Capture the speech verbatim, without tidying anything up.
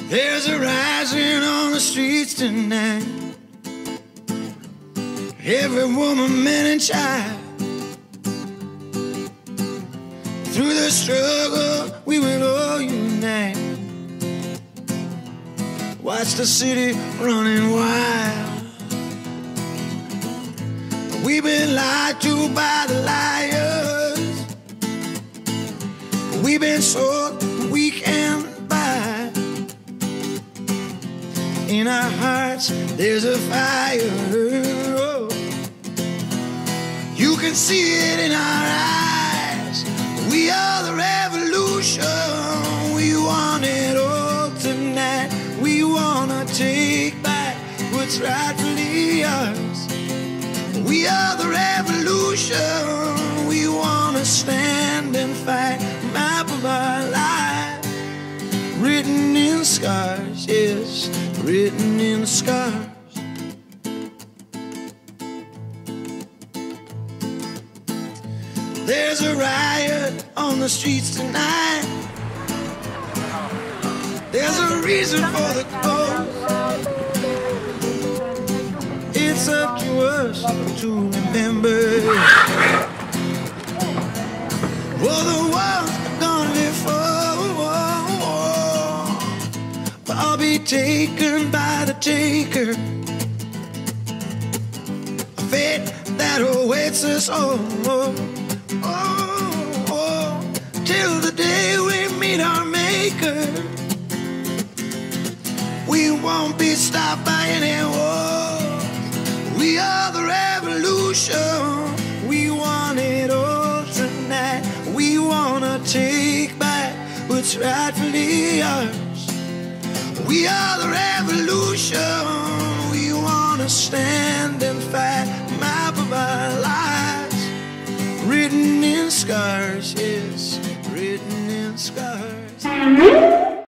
There's a rising on the streets tonight. Every woman, man and child. Through the struggle we will all unite. Watch the city running wild. We've been lied to by the liars. We've been sold weak and by. In our hearts there's a fire. Oh. You can see it in our eyes. We are the revolution. We want it all tonight. We wanna take back what's rightfully ours. We are the revolution. We wanna stand and fight. Map of our life, written in scars, yes, written in scars. There's a riot on the streets tonight. There's a reason for the cause. It's up to us to remember. Oh, the ones gone before will all be taken by the taker. A fate that awaits us all. Oh, oh, till the day we meet our maker. We won't be stopped by any war. We are the revolution. We want it all tonight. We wanna take back what's rightfully ours. We are the revolution. We wanna stand and fight. Map of our lives, written in scars, yes, written in scars.